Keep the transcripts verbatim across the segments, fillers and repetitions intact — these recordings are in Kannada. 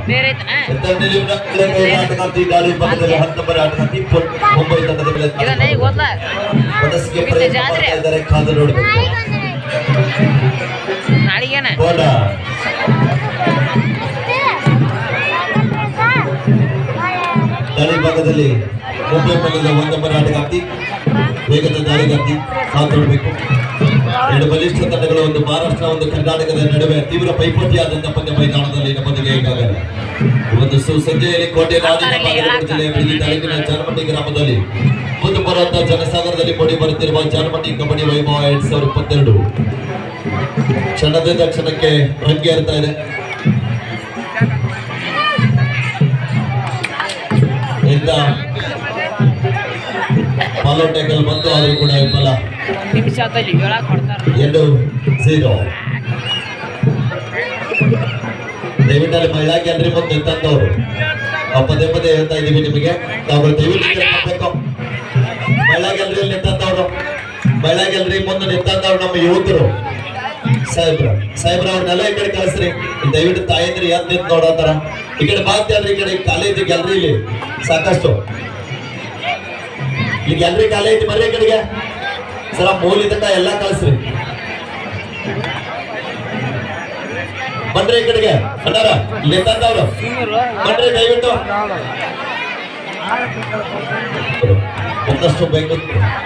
ಆಟಗಾರ್ತಿ ಗಾಳಿ ಪಕ್ಕದಲ್ಲಿ ಹತ್ತೊಂಬರ ಆಟಗಾರ್ತಿ ಮುಂಬೈ ತಂಡದ ಮೇಲೆ ಮನಸ್ಸಿಗೆ ಪ್ರಯತ್ನ ಮಾಡ್ತಾ ಇದ್ದಾರೆ. ಕಾದು ನೋಡಬೇಕು. ದಾಳಿ ಭಾಗದಲ್ಲಿ ಮುಂಬೈ ತಂಡದ ಒಂದೊಂಬರ ಆಟಗಾರ್ತಿ ವೇಗದ ದಾಳಿಗಾರ್ತಿ ಕಾದು ನೋಡಬೇಕು. ಎರಡು ಬಲಿಷ್ಠ ತಂಡಗಳು, ಒಂದು ಮಹಾರಾಷ್ಟ್ರ ಒಂದು ಕರ್ನಾಟಕದ ನಡುವೆ ತೀವ್ರ ಪೈಪೋಟಿಯಾದಂತಹ ಪಂದ್ಯ ಮೈದಾನದಲ್ಲಿ ನಮ್ಮೊಂದಿಗೆ ಈಗಾಗಲೇ ಒಂದು ಸುಸಜ್ಜೆಯಲ್ಲಿ ಕೋಟೆ ನಾಡಿನ ಬಾಗಲಕೋಟೆ ಜಿಲ್ಲೆಯ ಬಿಳಿ ತಾಲೂಕಿನ ಜಾನಮಟ್ಟಿ ಗ್ರಾಮದಲ್ಲಿ ಮುಂದೆ ಬರುವಂತಹ ಜನಸಾಗರದಲ್ಲಿ ಮೂಡಿ ಬರುತ್ತಿರುವ ಜಾನಮಟ್ಟಿ ಕಬಡ್ಡಿ ವೈಭವ ಎರಡ್ ಸಾವಿರದ ಇಪ್ಪತ್ತೆರಡು ಕ್ಷಣದಿಂದ ಕ್ಷಣಕ್ಕೆ ರಂಗೇರ್ತಾ ಇದೆ. ಇಂದ ಫಾಲೋ ಟ್ಯಾಕಲ್ ಬಂತು, ಆದರೂ ಕೂಡ ವಿಫಲ. ಎರಡು ಝೀರೋ. ದಯವಿಟ್ಟು ಮಹಿಳಾ ಗ್ಯಾಲರಿ ಮುಂದೆ ನಿಂತಂತವ್ರು ಪದೇ ಪದೇ ಹೇಳ್ತಾ ಇದೀವಿ ನಿಮಗೆ, ನಾವು ದಯವಿಟ್ಟು ಮಹಿಳಾ ಗ್ಯಾಲರಿಯಲ್ಲಿ ನಿಂತಂತವ್ರು ಮಹಿಳಾ ಗ್ಯಾಲರಿ ಮುಂದೆ ನಿಂತಂತವ್ರು ನಮ್ಮ ಯುವಕರು ಸಾಹೇಬ್ರ ಸಾಹೇಬ್ರ ಅವ್ರನ್ನೆಲ್ಲ ಈ ಕಡೆ ಕಳಿಸ್ರಿ. ದಯವಿಟ್ಟು ತಾಯಂದ್ರಿ ಯಾರು ನಿಂತು ನೋಡತ್ತಾರ ಈ ಕಡೆ ಮಾತಾಡ್ರಿ. ಈ ಕಡೆ ಕಾಲೇಜ್ ಗ್ಯಾಲರಿಲಿ ಸಾಕಷ್ಟು ಈ ಗ್ಯಾಲರಿ ಕಾಲೇ ಐತಿ, ಬರ್ರಿ ಈ ಕಡೆಗೆ ಸರ. ಮೂಲಿ ತನಕ ಎಲ್ಲ ಕಳಿಸ್ರಿ, ಬನ್ರಿ ಈ ಕಡೆಗೆ ಅಣ್ಣಾರ ನಿಂತಂತವ್ರು ಬನ್ರಿ ದಯವಿಟ್ಟು. ಒಂದಷ್ಟು ಬೇಕು.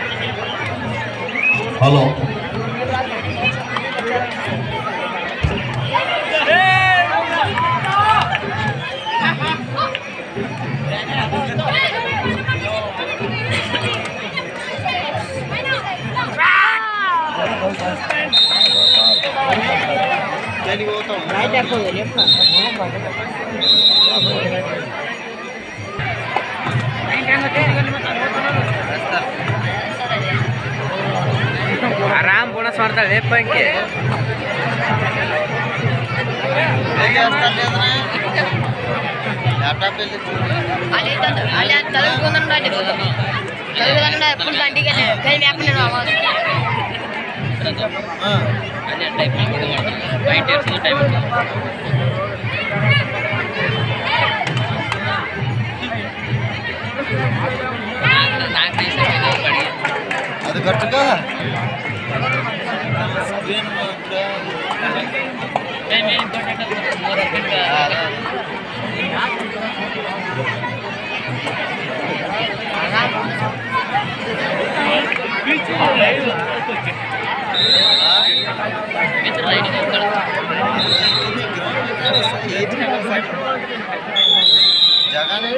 ಹಲೋ ಆರಾಮ್ ಬೋನಸ್ ಮಾಡ್ತಾಳೆ ಲೇಪಂಕೆ. ಅದು ಕಟ್ಟಕ जगह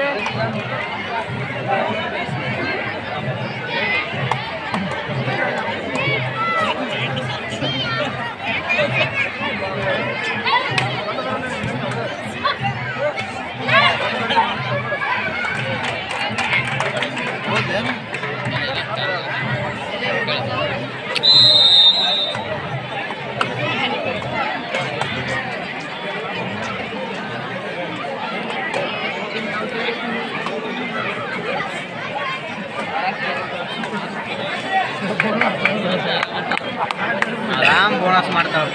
आराम बोनस ಮಾಡ್ತಾರಪ್ಪ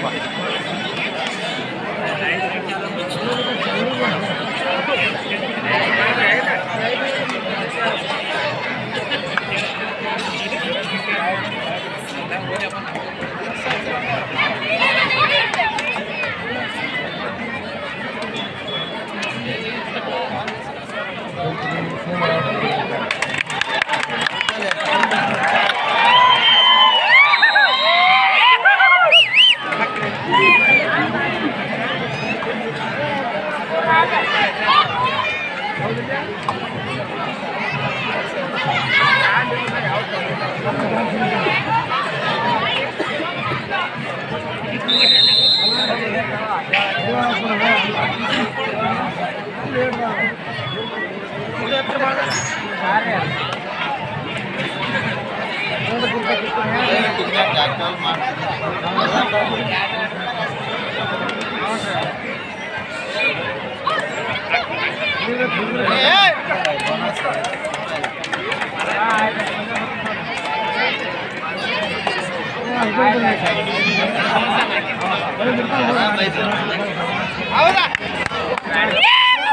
ahora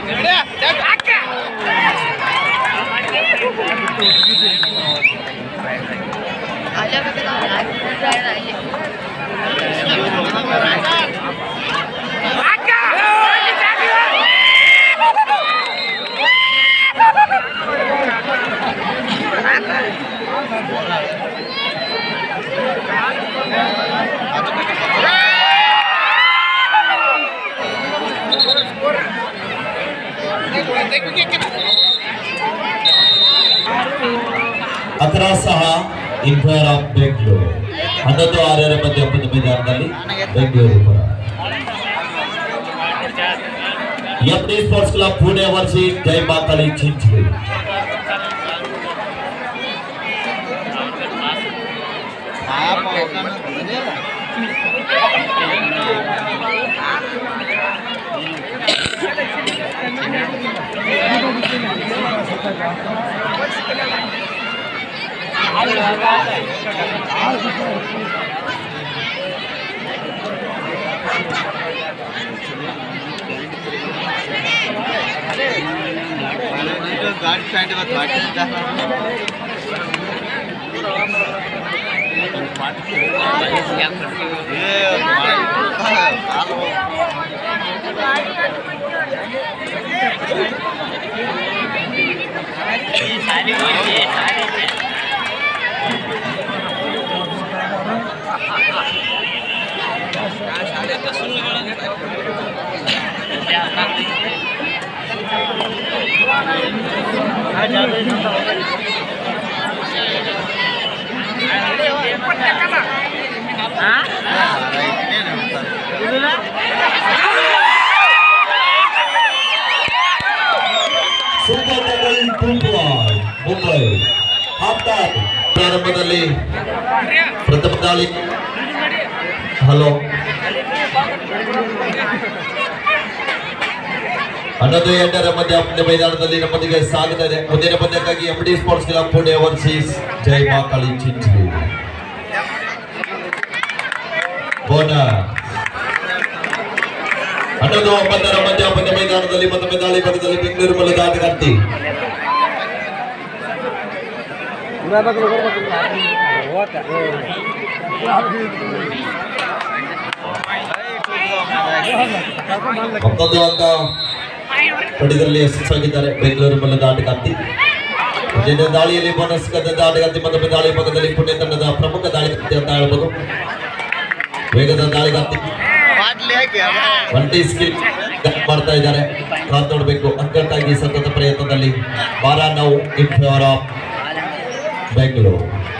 अकरा सहा इन फेवर ऑफ बेंगलुरु हನ್ನೊಂದು ಆರರ ಮಧ್ಯ ಒಪ್ಪಂದ ಮೈದಾನದಲ್ಲಿ ಬೆಂಗಳೂರು ಪರ FD sports club Pune versus Jai Makali Chincholi गाड़ी पैंट में फाटी ಸೂಪರ್ ಡಬಲ್ ಮುಂಬೈ ಮುಂಬೈ ಹಾಫ್ಟಾರ್ ಪ್ರಾರಂಭದಲ್ಲಿ ಪ್ರಥಮ ದಾಳಿ ಹಲೋ ಹನ್ನೊಂದು ಎಂಟರ ಮಧ್ಯ ಮೈದಾನದಲ್ಲಿ ನಮ್ಮೊಂದಿಗೆ ಸಾಗುತ್ತಾ ಇದೆ ಮುಂದಿನ ಪಂದ್ಯಕ್ಕಾಗಿ FD sports club Pune versus Jai Makali Chincholi bonus ಹನ್ನೊಂದು ಒಂಬತ್ತರ ಮಧ್ಯ ಪಂದ್ಯ ಮೈದಾನದಲ್ಲಿ ಮತ್ತೊಮ್ಮೆ ದಾಳಿ ಭಾಗದಲ್ಲಿ ಬೆಂಗಳೂರು ಮೂಲದ ಆಟಗಾರ್ತಿ ಮತ್ತೊಂದು ಅಂಕ ಪಡೆದಲ್ಲಿ ಯಶಸ್ಸಾಗಿದ್ದಾರೆ ಬೆಂಗಳೂರು ಮೂಲದ ಆಟಗಾರ್ತಿ ದಾಳಿಯಲ್ಲಿ ಬೋನಸ್ ಗದ್ದದ ಆಟಗಾರ್ತಿ ಮತ್ತೊಮ್ಮೆ ದಾಳಿ ಭಾಗದಲ್ಲಿ ಪುಣೆ ತಂಡದ ಪ್ರಮುಖ ದಾಳಿಗಾರ್ತಿ ಅಂತ ಹೇಳ್ಬೋದು ವೇಗದ ದಾಳಿಗಾರ್ತಿ ಒಂಟಿ ಸ್ಕಿಲ್ ಮಾಡ್ತಾ ಇದ್ದಾರೆ ಕಾದ್ ನೋಡ್ಬೇಕು ಅಂಕಕ್ಕಾಗಿ ಸತತ ಪ್ರಯತ್ನದಲ್ಲಿ ಬಾರ ನೌ in favour of Bengaluru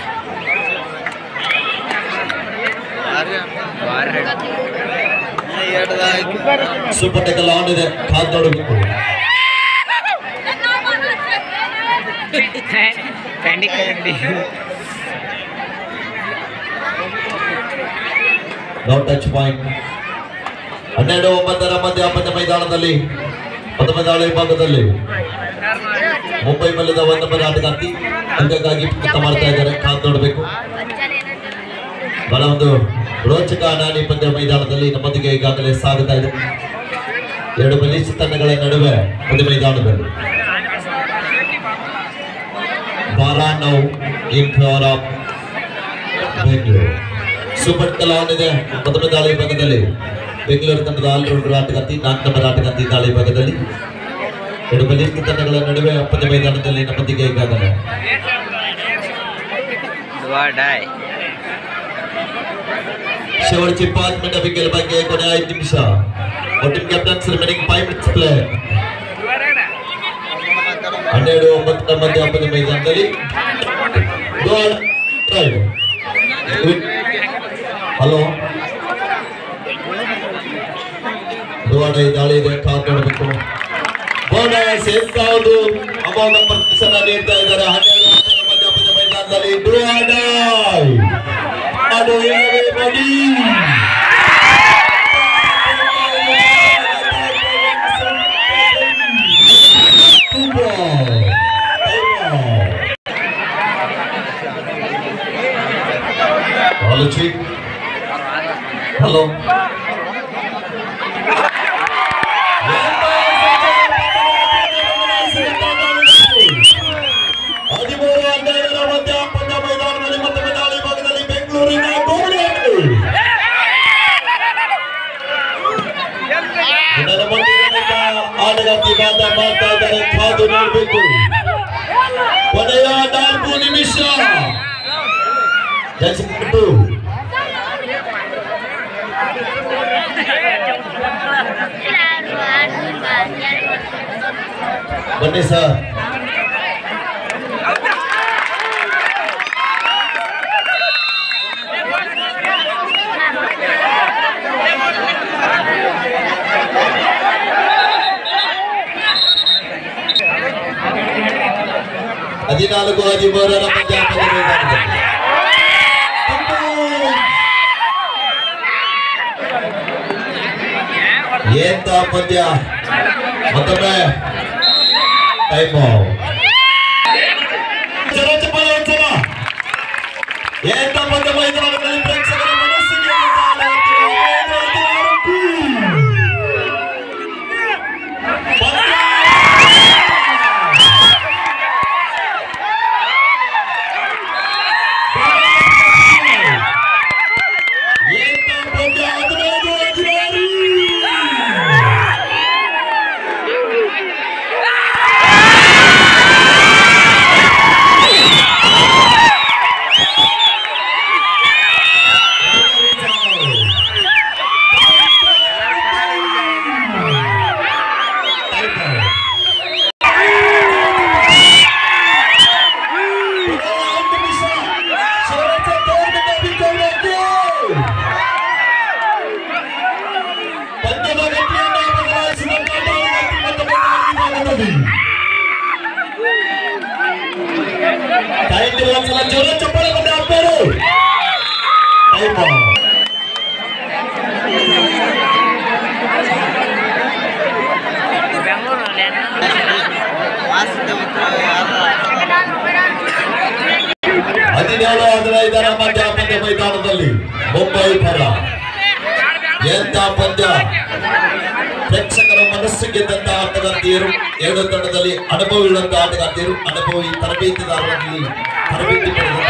super tackle on ಇದೆ ಕಾದ್ ನೋಡಬೇಕು ನೋ ಟಚ್ ಪಾಯಿಂಟ್ ಹನ್ನೆರಡು ಒಂಬತ್ತರ ಮಧ್ಯ ಪಂದ್ಯ ಮೈದಾನದಲ್ಲಿ ಪ್ರಥಮ ದಾಳಿ ಭಾಗದಲ್ಲಿ ಮುಂಬೈ ಮಲ್ಲದ ಒಂದು ಪದ ಆಟಗಾರ್ತಿ ಅಂಕಕ್ಕಾಗಿ ಪ್ರಯತ್ನ ಮಾಡ್ತಾ ಇದ್ದಾರೆ ಕಾದ್ ನೋಡಬೇಕು ಬಹಳ ಒಂದು ರೋಚಕ ಅನಾನಿ ಪಂದ್ಯ ಮೈದಾನದಲ್ಲಿ ನಮ್ಮೊಂದಿಗೆ ಈಗಾಗಲೇ ಸಾಗುತ್ತಾ ಇದೆ ಎರಡು ಬಲಿಷ್ಠ ತಂಡಗಳ ನಡುವೆ ಪಂದ್ಯ ಮೈದಾನದಲ್ಲಿ ಬಾರಾ ನೌ in favour of Bengaluru super tackle on ಇದೆ ಪ್ರಥಮ ದಾಳಿ ಭಾಗದಲ್ಲಿ ಬೆಂಗಳೂರು ತಂಡದ ಆಲ್ರೌಂಡರ್ ಆಟಗಾರ್ತಿ ನಾಲ್ಕು ನಂಬರ್ ಆಟಗಾರ್ತಿ ದಾಳಿ ಭಾಗದಲ್ಲಿ ಎರಡು ಬಲಿಷ್ಠ ತಂಡಗಳ ನಡುವೆ ಪಂದ್ಯ ಮೈದಾನದಲ್ಲಿ ನಮ್ಮೊಂದಿಗೆ ಈಗಾಗಲೇ शेवटची पाच मिनिटं विकेल बाकी कोणी ಐದು ನಿಮಿಷ team captains remaining five minutes play ಹನ್ನೆರಡು ಒಂಬತ್ತರ ಮಧ್ಯ ಪಂದ್ಯ ಮೈದಾನದಲ್ಲಿ ಹಲೋ ದುವಾಡೈ ದಾಳಿ ಇದೆ ಕಾದ್ ನೋಡಬೇಕು ಬೋನಸ್ ಎಂತಾವುದು ಅಮೋಘ ಪ್ರದರ್ಶನ ನೀಡ್ತಾ ಇದ್ದಾರೆ ಹನ್ನೆರಡು ಒಂಬತ್ತರ ಮಧ್ಯ ಪಂದ್ಯ ಮೈದಾನದಲ್ಲಿ ದುವಾಡೈ ಅದು everybody hello ಆಶೀರ್ವಾದ ಮಾಡ್ತಾ ಇದ್ದಾರೆ, ಕಾದು ನೋಡ್ಬೇಕು. ಕೊನೆಯ ನಾಲ್ಕು ನಿಮಿಷ ಜಯಿಸಿಬಿಟ್ಟು ಬನ್ನಿ ಸರ್. ಹದಿನಾಲ್ಕು ಹದಿಮೂರರ ಪಂದ್ಯಾಟದ ಮೈದಾನದಲ್ಲಿ ಎಂತ ಪಂದ್ಯ. ಮತ್ತೊಮ್ಮೆ ಟೈಮ್ ಎಂತ ಪಂದ್ಯ ಮೈದಾನದಲ್ಲಿ ಪ್ರೇಕ್ಷಕರ ಮನಸ್ಸಿಗೆ ಒಂದ್ಸಲ ಜೋರ ಚಪ್ಪಾಳೆ ಬಂದ ಆಗ್ತಾರು. ಹದಿನೇಳು ಹದಿನೈದರ ಮಧ್ಯ ಪಂದ್ಯ ಮೈದಾನದಲ್ಲಿ ಮುಂಬೈ ಪರ ಎಂತ ಪಂದ್ಯ. ಪ್ರೇಕ್ಷಕರ ಮನಸ್ಸು ಗೆದ್ದಂತ ಆಟಗಾರ್ತಿಯರು, ಎರಡು ತಂಡದಲ್ಲಿ ಅನುಭವವಿಲ್ಲಂತ ಆಟಗಾರ್ತಿಯರು, ಅನುಭವಿ ತರಬೇತಿದಾರರಲ್ಲಿ ತರಬೇತಿ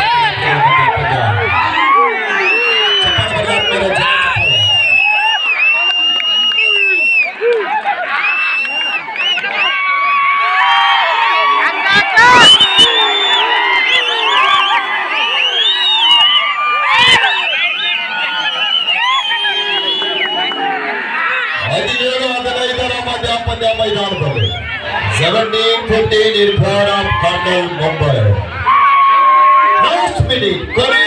ಹದಿನೇಳು ಹದಿನೈದರ ಮಧ್ಯ ಪಂದ್ಯ ಮೈದಾನದಲ್ಲಿ seventeen fifteen in favor of Colonel Mumbai. Last minute,